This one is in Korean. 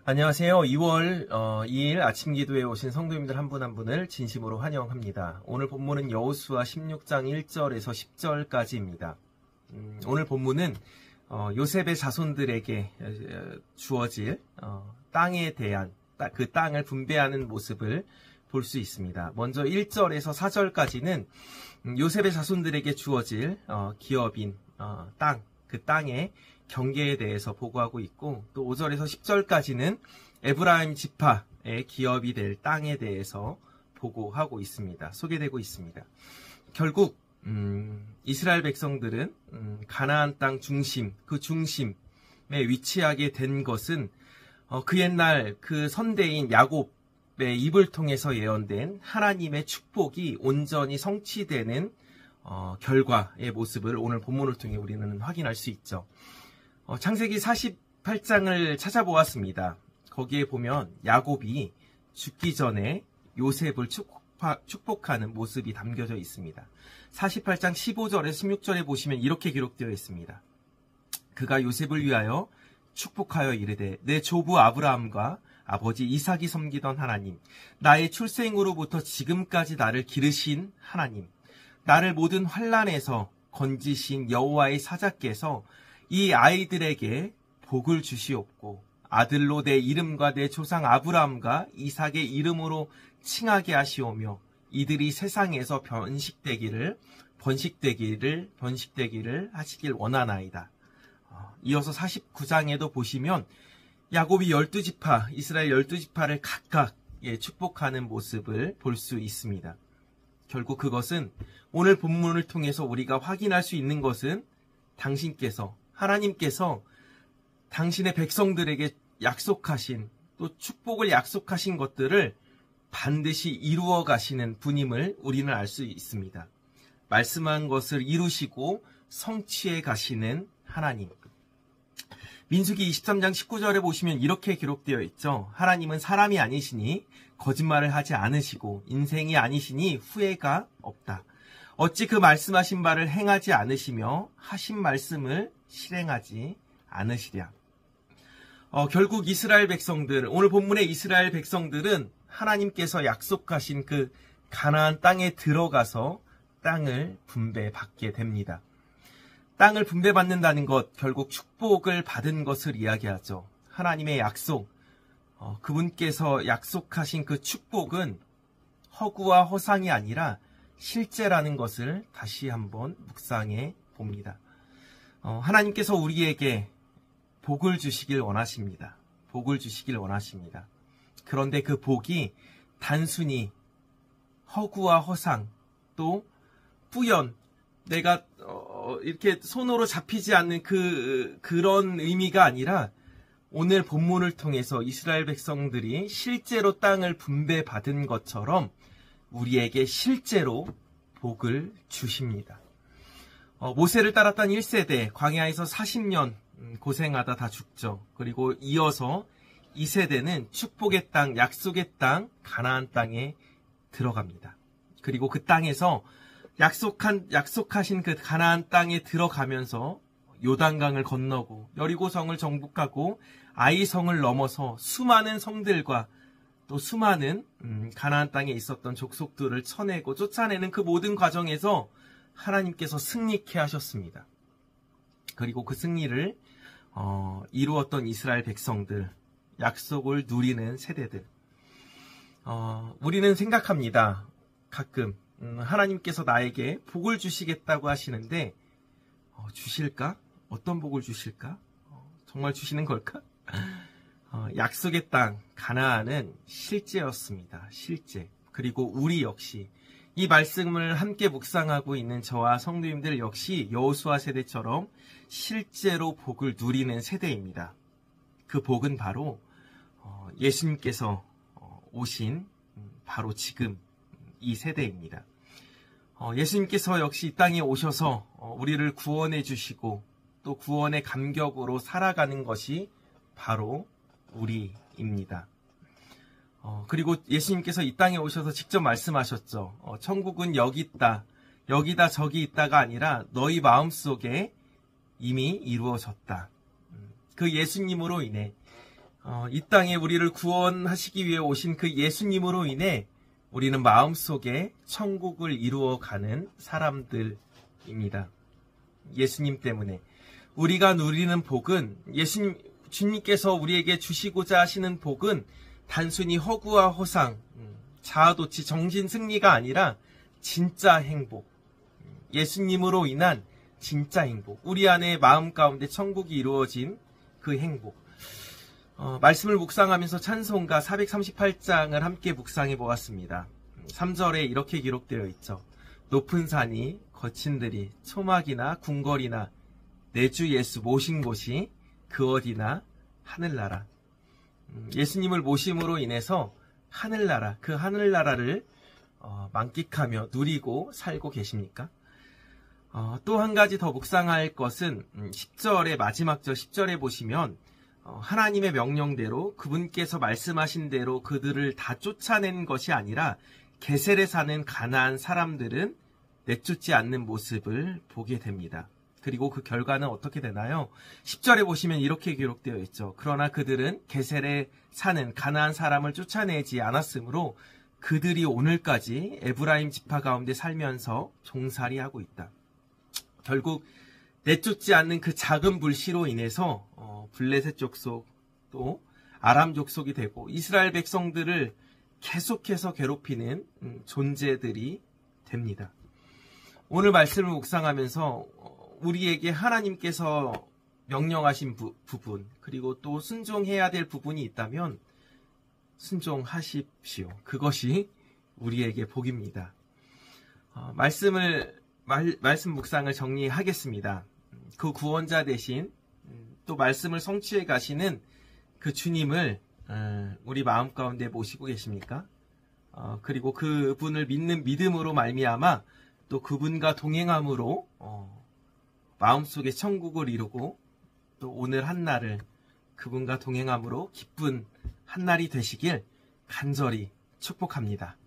안녕하세요. 2월 2일 아침 기도에 오신 성도님들 한 분 한 분을 진심으로 환영합니다. 오늘 본문은 여호수아 16장 1절에서 10절까지입니다. 오늘 본문은 요셉의 자손들에게 주어질 땅에 대한 그 땅을 분배하는 모습을 볼 수 있습니다. 먼저 1절에서 4절까지는 요셉의 자손들에게 주어질 기업인 땅, 그 땅의 경계에 대해서 보고하고 있고, 또 5절에서 10절까지는 에브라임 지파의 기업이 될 땅에 대해서 보고하고 있습니다. 소개되고 있습니다. 결국 이스라엘 백성들은 가나안 땅 중심, 그 중심에 위치하게 된 것은 그 옛날 그 선대인 야곱의 입을 통해서 예언된 하나님의 축복이 온전히 성취되는 결과의 모습을 오늘 본문을 통해 우리는 확인할 수 있죠. 창세기 48장을 찾아보았습니다. 거기에 보면 야곱이 죽기 전에 요셉을 축복하는 모습이 담겨져 있습니다. 48장 15절에서 16절에 보시면 이렇게 기록되어 있습니다. 그가 요셉을 위하여 축복하여 이르되 내 조부 아브라함과 아버지 이삭이 섬기던 하나님, 나의 출생으로부터 지금까지 나를 기르신 하나님, 나를 모든 환난에서 건지신 여호와의 사자께서 이 아이들에게 복을 주시옵고 아들로 내 이름과 내 조상 아브라함과 이삭의 이름으로 칭하게 하시오며 이들이 세상에서 번식되기를 하시길 원하나이다. 이어서 49장에도 보시면 야곱이 12지파, 이스라엘 12지파를 각각 축복하는 모습을 볼 수 있습니다. 결국 그것은 오늘 본문을 통해서 우리가 확인할 수 있는 것은 하나님께서 당신의 백성들에게 약속하신, 또 축복을 약속하신 것들을 반드시 이루어 가시는 분임을 우리는 알 수 있습니다. 말씀한 것을 이루시고 성취해 가시는 하나님. 민수기 23장 19절에 보시면 이렇게 기록되어 있죠. 하나님은 사람이 아니시니 거짓말을 하지 않으시고 인생이 아니시니 후회가 없다. 어찌 그 말씀하신 바를 행하지 않으시며 하신 말씀을 실행하지 않으시랴. 결국 이스라엘 백성들, 오늘 본문의 이스라엘 백성들은 하나님께서 약속하신 그 가나안 땅에 들어가서 땅을 분배받게 됩니다. 땅을 분배받는다는 것, 결국 축복을 받은 것을 이야기하죠. 하나님의 약속, 그분께서 약속하신 그 축복은 허구와 허상이 아니라 실제라는 것을 다시 한번 묵상해 봅니다. 하나님께서 우리에게 복을 주시길 원하십니다. 복을 주시길 원하십니다. 그런데 그 복이 단순히 허구와 허상, 또 뿌연, 내가 이렇게 손으로 잡히지 않는 그런 의미가 아니라 오늘 본문을 통해서 이스라엘 백성들이 실제로 땅을 분배받은 것처럼 우리에게 실제로 복을 주십니다. 모세를 따랐던 1세대, 광야에서 40년 고생하다 다 죽죠. 그리고 이어서 2세대는 축복의 땅, 약속의 땅, 가나안 땅에 들어갑니다. 그리고 그 땅에서 약속하신 그 가나안 땅에 들어가면서 요단강을 건너고 여리고성을 정복하고 아이성을 넘어서 수많은 성들과 또 수많은 가나안 땅에 있었던 족속들을 쳐내고 쫓아내는 그 모든 과정에서 하나님께서 승리케 하셨습니다. 그리고 그 승리를 이루었던 이스라엘 백성들, 약속을 누리는 세대들. 우리는 생각합니다. 가끔 하나님께서 나에게 복을 주시겠다고 하시는데 주실까? 어떤 복을 주실까? 정말 주시는 걸까? 약속의 땅 가나안은 실제였습니다. 실제. 그리고 우리 역시 이 말씀을 함께 묵상하고 있는 저와 성도님들 역시 여호수아 세대처럼 실제로 복을 누리는 세대입니다. 그 복은 바로 예수님께서 오신 바로 지금 이 세대입니다. 예수님께서 역시 이 땅에 오셔서 우리를 구원해 주시고 또 구원의 감격으로 살아가는 것이 바로 우리입니다. 그리고 예수님께서 이 땅에 오셔서 직접 말씀하셨죠. 천국은 여기 있다, 여기다 저기 있다가 아니라 너희 마음속에 이미 이루어졌다. 그 예수님으로 인해 이 땅에 우리를 구원하시기 위해 오신 그 예수님으로 인해 우리는 마음속에 천국을 이루어가는 사람들입니다. 예수님 때문에 우리가 누리는 복은 주님께서 우리에게 주시고자 하시는 복은 단순히 허구와 허상, 자아도취, 정신승리가 아니라 진짜 행복, 예수님으로 인한 진짜 행복, 우리 안에 마음 가운데 천국이 이루어진 그 행복. 말씀을 묵상하면서 찬송가 438장을 함께 묵상해 보았습니다. 3절에 이렇게 기록되어 있죠. 높은 산이 거친 들이 초막이나 궁궐이나 내 주 예수 모신 곳이 그 어디나 하늘나라. 예수님을 모심으로 인해서 하늘나라, 그 하늘나라를 만끽하며 누리고 살고 계십니까? 또 한 가지 더 묵상할 것은 10절의 마지막 절 10절에 보시면 하나님의 명령대로 그분께서 말씀하신 대로 그들을 다 쫓아낸 것이 아니라 게셀에 사는 가나안 사람들은 내쫓지 않는 모습을 보게 됩니다. 그리고 그 결과는 어떻게 되나요? 10절에 보시면 이렇게 기록되어 있죠. 그러나 그들은 게셀에 사는 가나안 사람을 쫓아내지 않았으므로 그들이 오늘까지 에브라임 지파 가운데 살면서 종살이하고 있다. 결국 내쫓지 않는 그 작은 불씨로 인해서 블레셋 족속 또 아람 족속이 되고 이스라엘 백성들을 계속해서 괴롭히는 존재들이 됩니다. 오늘 말씀을 묵상하면서 우리에게 하나님께서 명령하신 부분 그리고 또 순종해야 될 부분이 있다면 순종하십시오. 그것이 우리에게 복입니다. 말씀 묵상을 정리하겠습니다. 그 구원자 대신 또 말씀을 성취해 가시는 그 주님을 우리 마음 가운데 모시고 계십니까? 그리고 그분을 믿는 믿음으로 말미암아 또 그분과 동행함으로 마음속에 천국을 이루고 또 오늘 한날을 그분과 동행함으로 기쁜 한날이 되시길 간절히 축복합니다.